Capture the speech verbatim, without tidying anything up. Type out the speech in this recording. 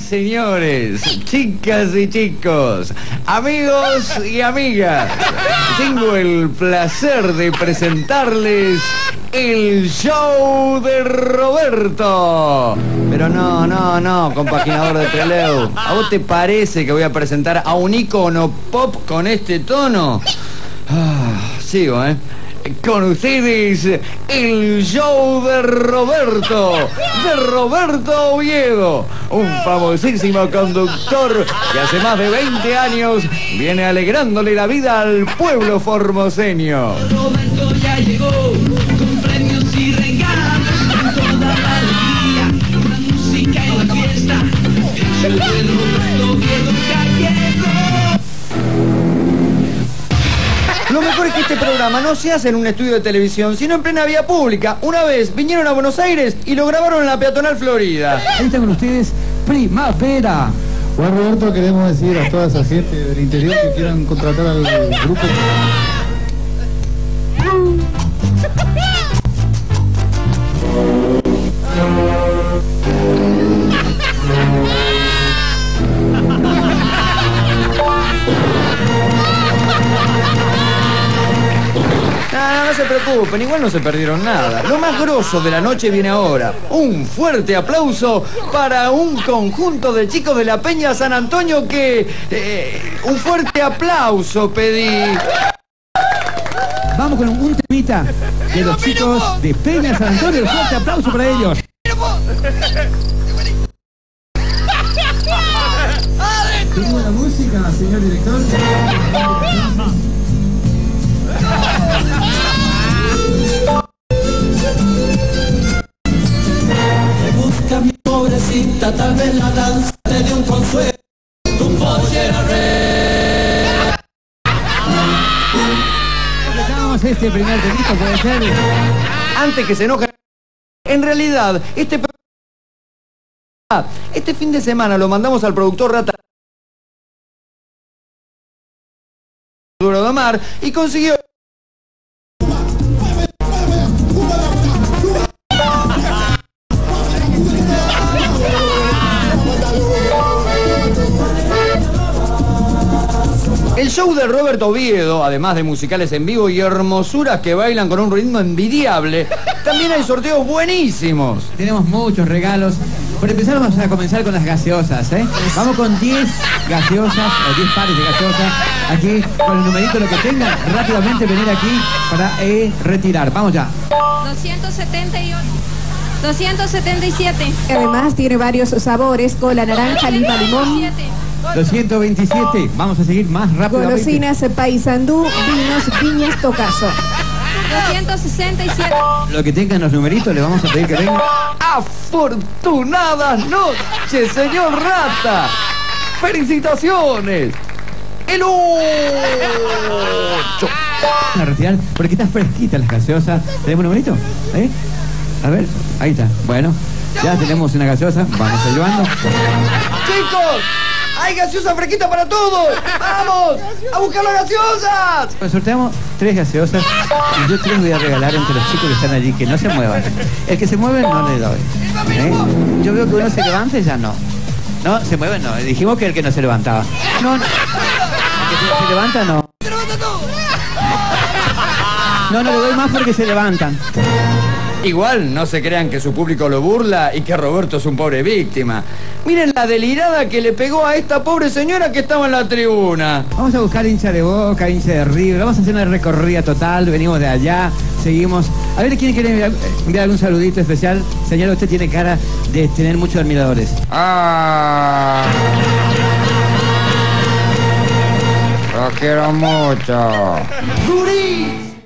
señores, chicas y chicos, amigos y amigas, tengo el placer de presentarles el show de Roberto. Pero no, no, no, compaginador de Trelew, ¿a vos te parece que voy a presentar a un ícono pop con este tono? Ah, sigo, ¿eh? Con ustedes, el show de Roberto, de Roberto Oviedo, un famosísimo conductor que hace más de veinte años viene alegrándole la vida al pueblo formoseño. Roberto ya llegó, con premios y regalos, con toda la alegría, con la música y la fiesta. El show de Roberto Oviedo ya llegó. Lo mejor es que este programa no se hace en un estudio de televisión, sino en plena vía pública. Una vez vinieron a Buenos Aires y lo grabaron en la peatonal Florida. Ahí está con ustedes, Primavera. Bueno, Roberto, queremos decir a toda esa gente del interior que quieran contratar al grupo. No, no se preocupen, igual no se perdieron nada. Lo más grosso de la noche viene ahora. Un fuerte aplauso para un conjunto de chicos de la Peña San Antonio que... Eh, un fuerte aplauso pedí. Vamos con un temita de los chicos de Peña San Antonio. Un fuerte aplauso para ellos. ¿Tengo la música, señor director? Busca mi pobrecita, tal vez la danza te dé un consuelo. Tu pollera re. Empezamos este primer temita, puede ser. Antes que se enojen, en realidad, este... Este fin de semana lo mandamos al productor Rata Duro de Mar y consiguió... El show de Roberto Oviedo, además de musicales en vivo y hermosuras que bailan con un ritmo envidiable, también hay sorteos buenísimos. Tenemos muchos regalos. Por empezar vamos a comenzar con las gaseosas, ¿eh? Vamos con diez gaseosas, o diez pares de gaseosas. Aquí, con el numerito, lo que tengan, rápidamente venir aquí para eh, retirar. Vamos ya. doscientos setenta y ocho. doscientos setenta y siete. Además tiene varios sabores, cola, naranja, lima, limón. doscientos veintisiete. Vamos a seguir más rápidamente. Golosinas, paisandú, vinos, viñas, tocazo. doscientos sesenta y siete. Lo que tengan los numeritos, le vamos a pedir que vengan. ¡Afortunadas noches, señor Rata! ¡Felicitaciones! ¡El ocho! A retirar, porque está fresquita las gaseosas. ¿Tenemos un numerito? ¿Eh? A ver, ahí está. Bueno, ya tenemos una gaseosa. Vamos a llevando. ¡Chicos! ¡Hay gaseosa fresquita para todos! ¡Vamos! ¡A buscar las gaseosas! Pues sorteamos tres gaseosas y yo tres voy a regalar entre los chicos que están allí, que no se muevan. El que se mueve no le doy. ¿Eh? Yo veo que uno se levanta y ya no. No, se mueve no. Dijimos que el que no se levantaba. No, no. El que se levanta no. No, no le doy más porque se levantan. Igual no se crean que su público lo burla y que Roberto es un pobre víctima. Miren la delirada que le pegó a esta pobre señora que estaba en la tribuna. Vamos a buscar hincha de Boca, hincha de River. Vamos a hacer una recorrida total. Venimos de allá, seguimos. A ver, ¿quién quiere enviar, enviar algún saludito especial? Señora, usted tiene cara de tener muchos admiradores. Ah. Los quiero mucho. ¡Guris!